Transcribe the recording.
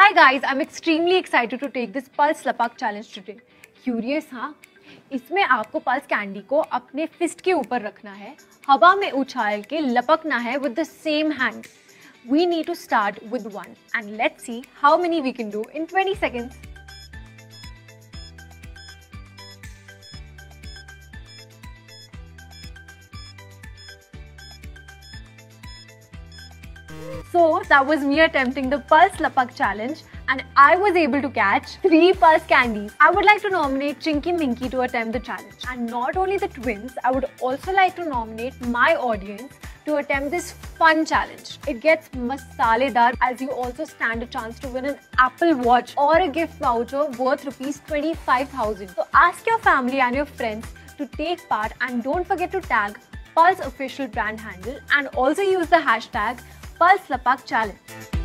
Hi guys, I'm extremely excited to take this Pulse Lapak challenge today. Curious हाँ? इसमें आपको pulse candy को अपने फिस्ट के ऊपर रखना है, हवा में उछाल के लपकना है with the same hand. We need to start with one and let's see how many we can do in 20 seconds. So that was me attempting the Pulse Lapak challenge and I was able to catch 3 Pulse candies. I would like to nominate Chinky Minky to attempt the challenge. And not only the twins, I would also like to nominate my audience to attempt this fun challenge. It gets masaledar as you also stand a chance to win an Apple Watch or a gift voucher worth rupees 25,000. So ask your family and your friends to take part and don't forget to tag Pulse official brand handle and also use the hashtag Pulse Lapak Challenge.